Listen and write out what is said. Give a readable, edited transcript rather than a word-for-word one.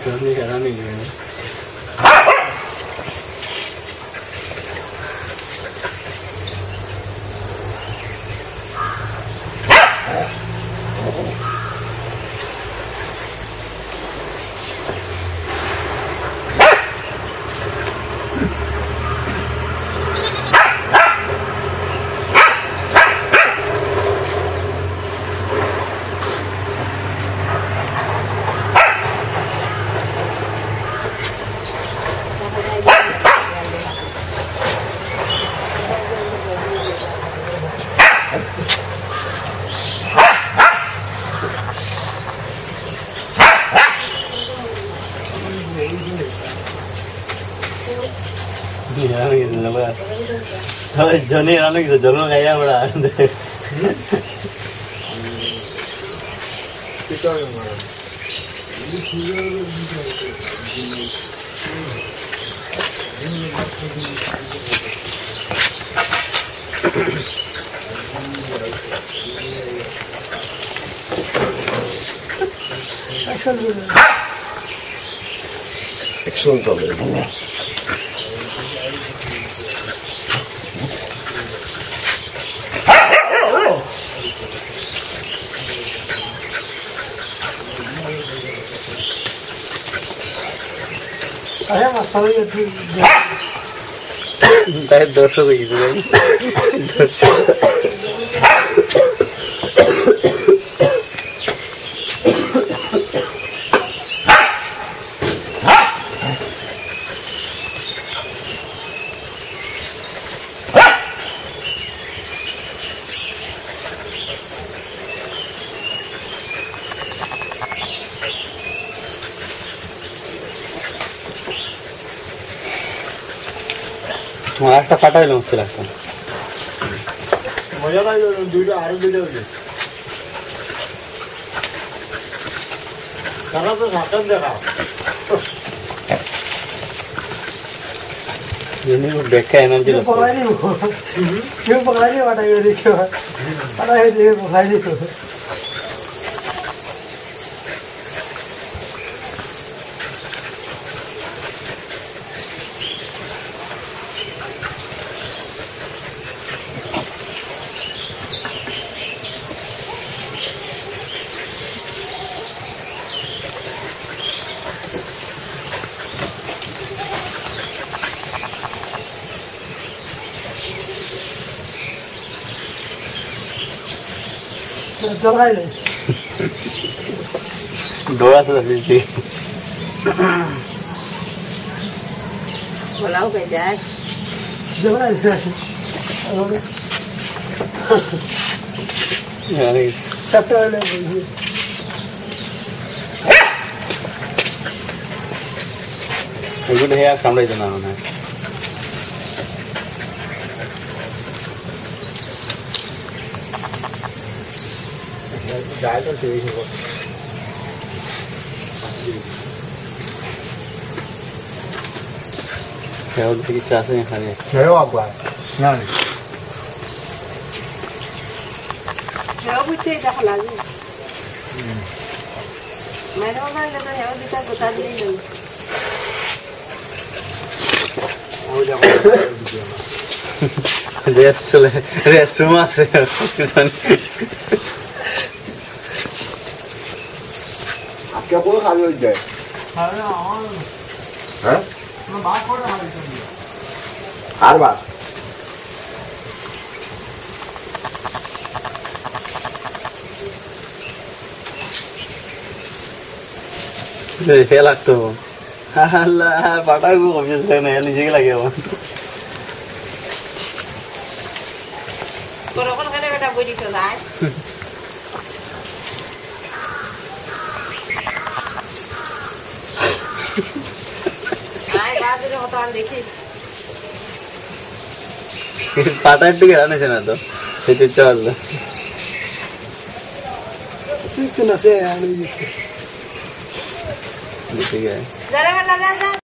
Johnny kena nih. Johnny orang itu Johnny kayak apa? Kita yang mana? Action চলে আরে মাসালে তাই দর্শক হইছে ভাই দর্শক একটা কাটাইলো মুশকিল আছে মজা লাগলো দুইটা আরো দুইটা হইছে কারা তো ঢাকান দেখা ini beka energi loh pokoknya ini pokoknya pada yang dikau pada yang pokoknya Jangan ini. Dua sudah sih. Walau kejar. Jangan ini. Ya guys. Satu lagi. Itu dia sampai di mana? Trái con tươi rồi. Theo cái trà xanh này này. Theo à quả. Này. Theo bút chê đã là gì? Mày đâu mà cái theo đi ta bút ta đi đâu. Ôi da. Restroom আছে क्या बोल खाली हो जाए हैं मैं बात कर रहा हूं हर बार ये लगता हो अल्लाह पता है वो कभी से नहीं लीजिए लगे वो तो रोकन करने का बोली तो है पाटा একটু গেরানেছে না তো সেই চুপটা হলো ঠিক না সে আমি ঠিক আছে যারা